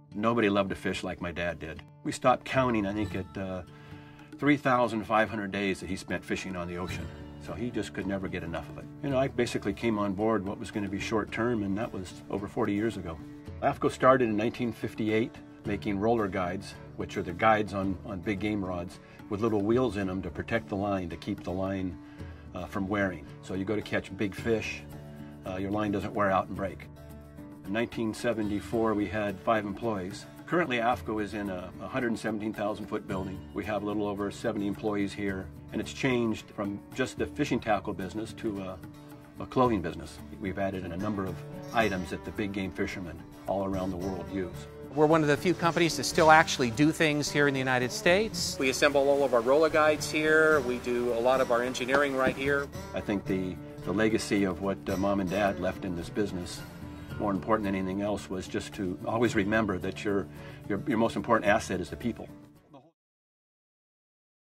Nobody loved to fish like my dad did. We stopped counting, I think, at 3,500 days that he spent fishing on the ocean. So he just could never get enough of it. You know, I basically came on board what was going to be short term, and that was over 40 years ago. AFTCO started in 1958 making roller guides, which are the guides on big game rods with little wheels in them to protect the line, to keep the line from wearing. So you go to catch big fish, your line doesn't wear out and break. In 1974, we had 5 employees. Currently, AFTCO is in a 117,000-foot building. We have a little over 70 employees here, and it's changed from just the fishing tackle business to a clothing business. We've added in a number of items that the big game fishermen all around the world use. We're one of the few companies that still actually do things here in the United States. We assemble all of our roller guides here. We do a lot of our engineering right here. I think the legacy of what Mom and Dad left in this business, more important than anything else, was just to always remember that your most important asset is the people.